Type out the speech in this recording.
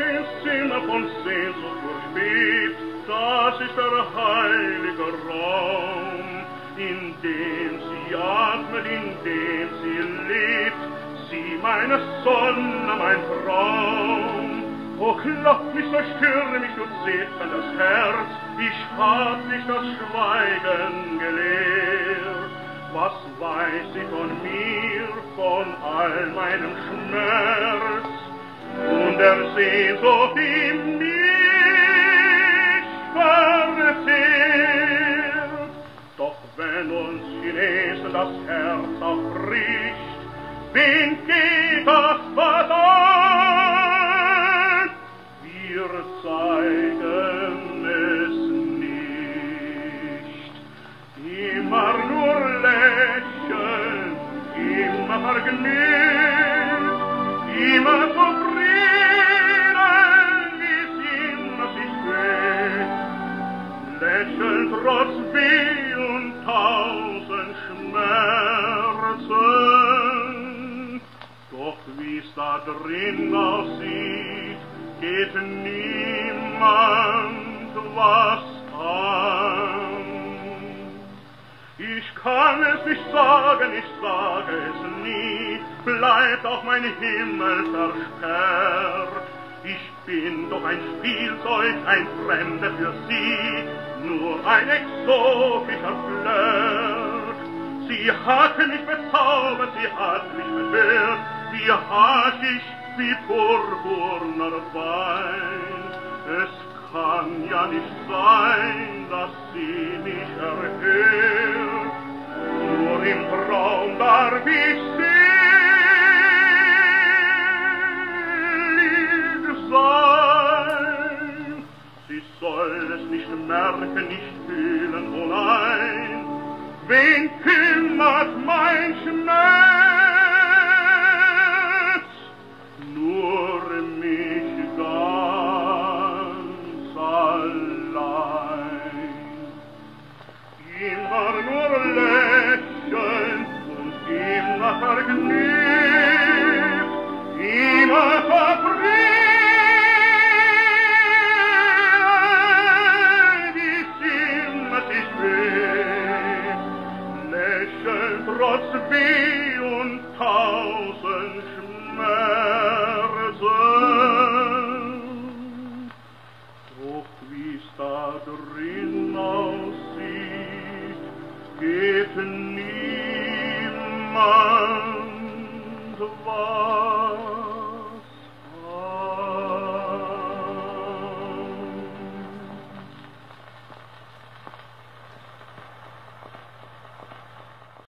ins Zimmer von Sehnsucht durchbebt, das ist der heilige Raum, in dem sie atmet, in dem sie lebt, sie meine Sonne, mein Traum. O klopft nicht so stürmisch, du zittert das Herz, ich hab dich das Schweigen gelehrt. Was weiß ich von mir, von all meinem Schmerz und der Sehnsucht, die mich verzehrt? Doch wenn uns Chinesen das Herz aufbricht, wen geht das was an? Wir zeigen es nicht. Immer nur lächeln, immer vergnügt, immer zufrieden, wie's immer sich fühlt. Lächeln trotz Weh und tausend Schmerzen. Doch wie's da drin aussieht, geht niemand was an. Ich kann es nicht sagen, ich sage es nie, bleibt auch mein Himmel versperrt. Ich bin doch ein Spielzeug, ein Fremder für sie, nur ein exotischer Flirt. Sie hat mich bezaubert, sie hat mich verhört, wie Haschisch, wie purpurner Wein. Es kann ja nicht sein, dass sie mich erhört, nur im Traum darf ich selig sein. Sie soll es nicht merken, nicht fühlen, oh nein, wen kümmert mein Schmerz? Nur mich ganz allein. Immer nur lächeln und immer vergnügt, immer verfrüht, wie's immer sich will. Lächeln trotz Weh und tausend Schmerzen. Doch wie's da drin aussieht, geht niemand was